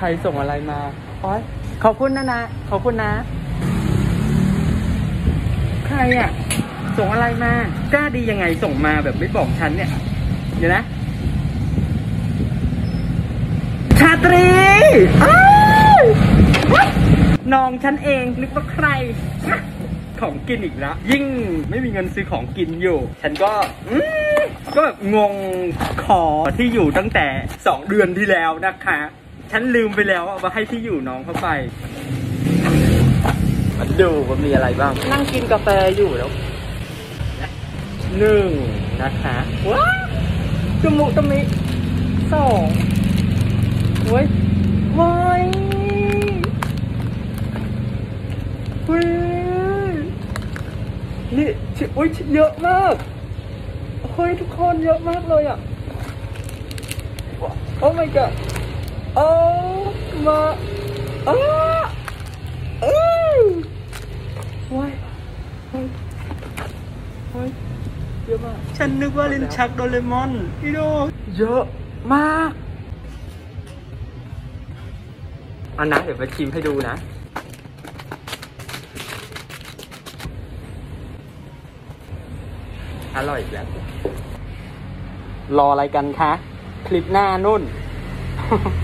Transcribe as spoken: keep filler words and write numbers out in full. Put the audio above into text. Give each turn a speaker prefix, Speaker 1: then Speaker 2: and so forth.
Speaker 1: รส่งอะไรมาอ๋อขอบคุณนะนะขอบคุณนะใครอ่ะส่งอะไรมากล้าดียังไงส่งมาแบบไม่บอกฉันเนี่ยเดี๋ยวนะชาตรีน้องฉันเองนึกว่าใครของกินอีกแล้วยิ่งไม่มีเงินซื้อของกินอยู่ฉันก็ก็แบบงงขอที่อยู่ตั้งแต่สองเดือนที่แล้วนะคะฉันลืมไปแล้วเอามาให้ที่อยู่น้องเข้าไปมาดูว่ามีอะไรบ้างนั่งกินกาแฟอยู่แล้วหนึ่งนะคะว้าจมูกตรงนี้สองเว้ยเว้ยเว้ยนี่ชิอุ้ยเยอะมากเฮ้ยทุกคนเยอะมากเลยอ่ะโอ้ my god โอ้มาอ้าเอ้ยเว้ยเฮ้ยเฮ้ยเยอะมากฉันนึกว่าลิ้นชักโดเรมอนพี่โดเยอะมากเอานะเดี๋ยวไปชิมให้ดูนะอร่อยแบบรออะไรกันคะคลิปหน้านุ่น